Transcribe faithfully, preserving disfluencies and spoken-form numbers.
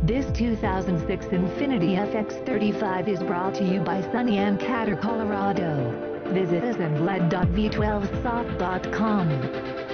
This two thousand six Infiniti F X thirty-five is brought to you by Sunny and Catter, Colorado. Visit us at lead dot v twelve soft dot com.